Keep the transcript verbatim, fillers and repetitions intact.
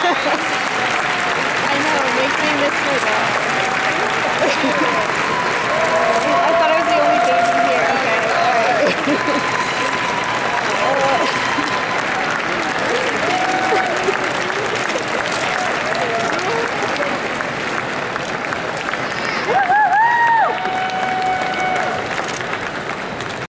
I know, it makes me miss my dog.